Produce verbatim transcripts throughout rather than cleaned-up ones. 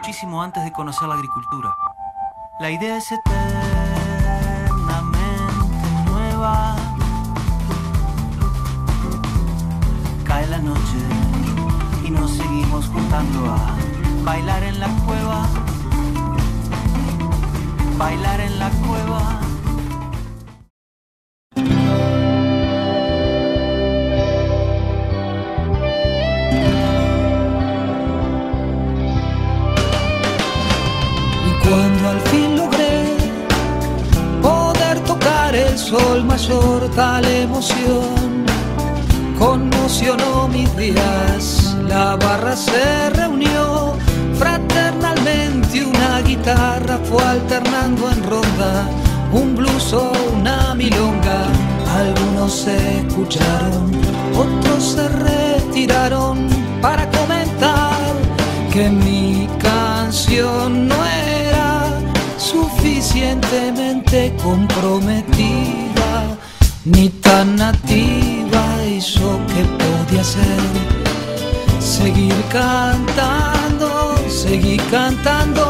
muchísimo antes de conocer la agricultura. La idea es eternamente nueva. Cae la noche y nos seguimos juntando a bailar en la cueva, bailar en la cueva. Cuando al fin logré poder tocar el sol mayor, tal emoción conmocionó mis días. La barra se reunió fraternalmente, una guitarra fue alternando en ronda, un blues o una milonga. Algunos se escucharon, otros se retiraron para comentar que mi canción no era suficientemente comprometida ni tan nativa, y yo qué podía hacer, seguir cantando, seguir cantando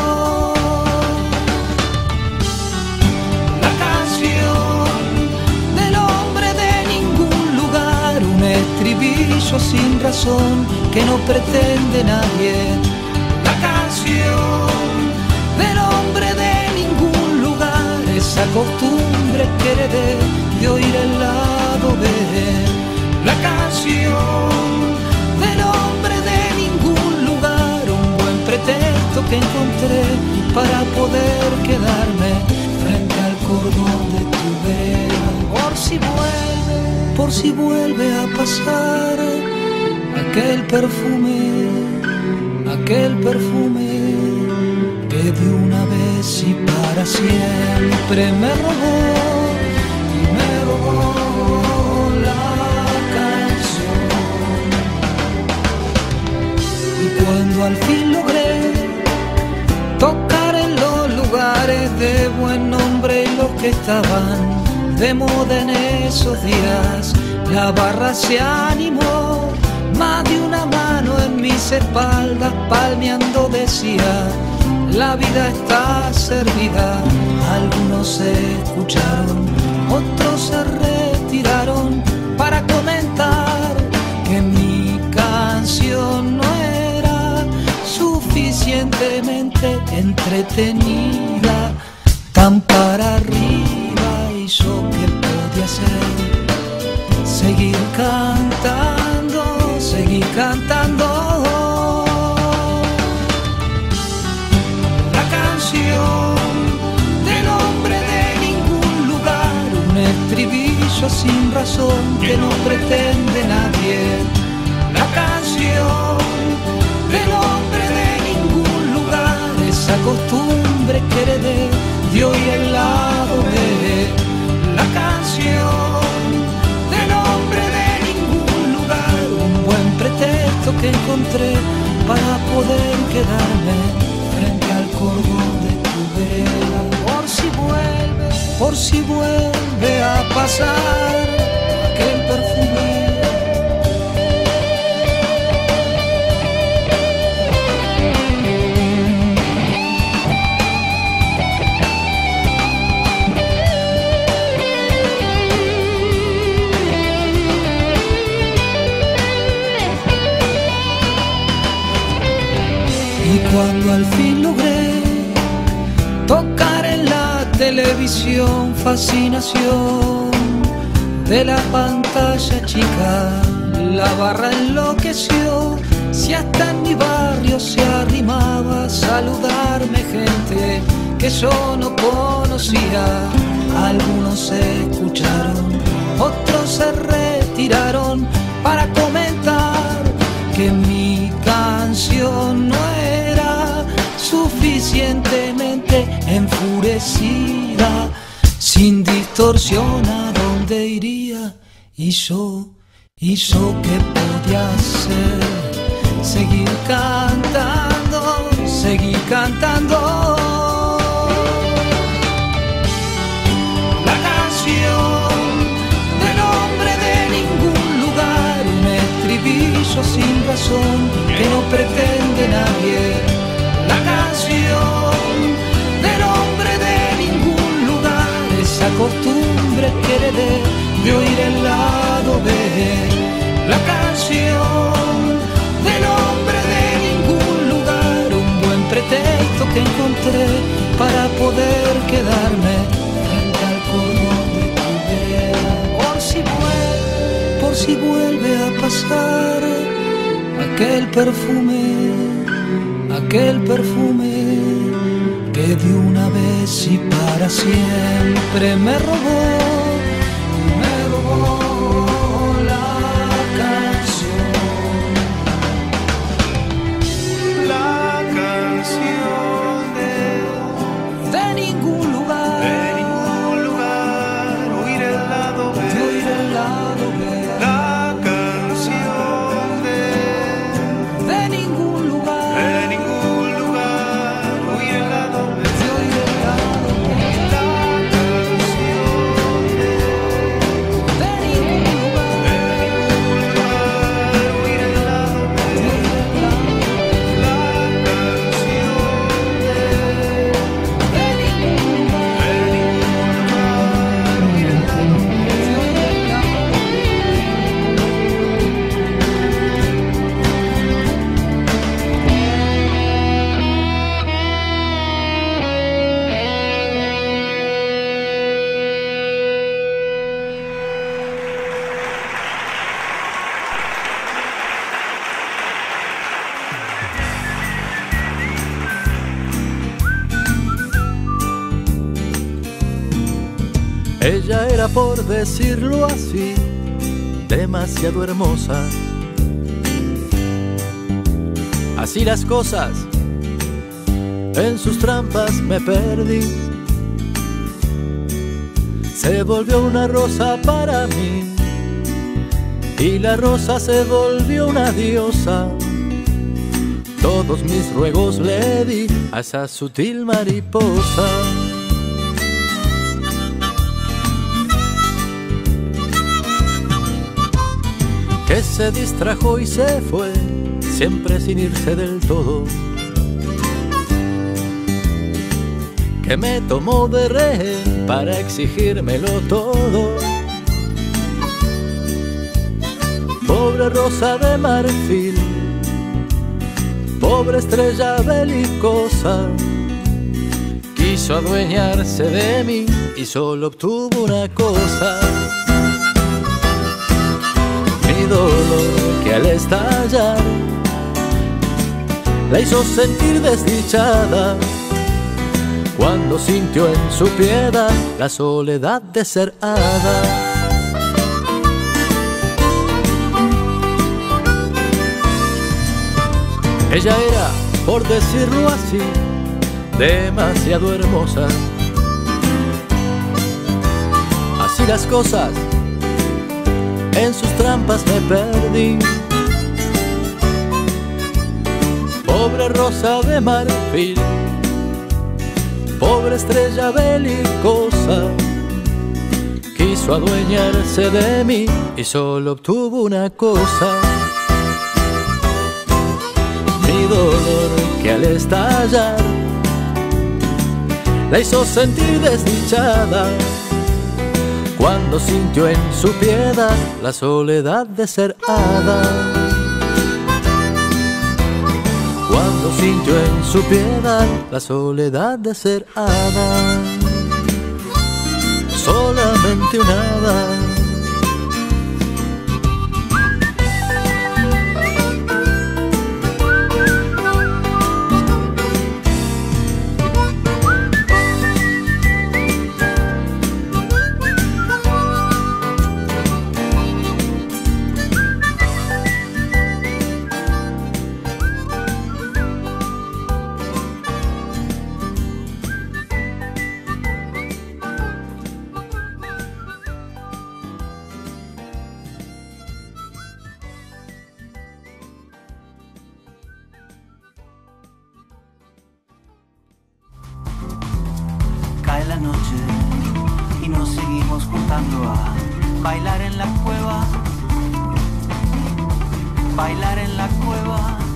la canción del hombre de ningún lugar, un estribillo sin razón que no pretende nadie, la canción del hombre de ningún lugar, esa costumbre que heredé de oír el lado B, la canción del hombre de ningún lugar, un buen pretexto que encontré para poder quedarme frente al cordón de tu vela, por si vuelve, por si vuelve a pasar aquel perfume, aquel perfume que de una vez y para siempre me robó, y me robó la canción. Y cuando al fin logré tocar en los lugares de buen nombre y los que estaban de moda en esos días, la barra se animó, más de una mano en mis espaldas palmeando decía: la vida está servida. Algunos se escucharon, otros se retiraron para comentar que mi canción no era suficientemente entretenida, tan para arriba, y yo qué podía hacer, seguir cantando, seguir cantando la canción del hombre de ningún lugar, un estribillo sin razón que no pretende nadie, la canción del hombre de ningún lugar, esa costumbre que heredé de hoy el lado B, la canción del hombre de ningún lugar, un buen pretexto que encontré para poder quedarme frente al cordón de tu vela, por si vuelve, por si vuelve a pasar aquel perfume. Y cuando al fin logré tocar en la televisión, fascinación de la pantalla chica, la barra enloqueció, si hasta en mi barrio se arrimaba a saludarme gente que yo no conocía. Algunos se escucharon, otros se retiraron para comentar que mi canción no era suficientemente enfurecida, sin distorsión a dónde iría, y yo, y yo qué podía hacer, seguir cantando, seguir cantando la canción del hombre de ningún lugar, un estribillo sin razón que no pretende nadie, la costumbre que heredé de oír el lado B, la canción del hombre de ningún lugar, un buen pretexto que encontré para poder quedarme frente al cordón de tu vera. Por si vuelve, por si vuelve a pasar aquel perfume, aquel perfume que de una vez y para siempre me robó, me robó la canción, la canción de, de ningún lugar, de ningún lugar, oír el lado B, de oír el lado B, la canción de, de ningún lugar, de ningún lugar, oír el lado B, de oír el lado B, la canción de, de ningún lugar, de ningún lugar, oír el lado B, de oír el lado B, la canción de, de ningún lugar, de ningún lugar, oír el lado B. de oír el lado B. Ella era, por decirlo así, demasiado hermosa. Así las cosas, en sus trampas me perdí. Se volvió una rosa para mí y la rosa se volvió una diosa. Todos mis ruegos le di a esa sutil mariposa. Que se distrajo y se fue, siempre sin irse del todo. Que me tomó de rehén para exigírmelo todo. Pobre rosa de marfil, pobre estrella belicosa, quiso adueñarse de mí y solo obtuvo una cosa. Mi dolor que al estallar la hizo sentir desdichada, cuando sintió en su piedad la soledad de ser hada. Ella era, por decirlo así, demasiado hermosa. Así las cosas, en sus trampas me perdí. Pobre rosa de marfil, pobre estrella belicosa, quiso adueñarse de mí y solo obtuvo una cosa. Mi dolor que al estallar la hizo sentir desdichada, cuando sintió en su piedad la soledad de ser hada. Cuando sintió en su piedad la soledad de ser hada. Solamente un hada. Cae la noche y nos seguimos juntando a bailar en la cueva, bailar en la cueva.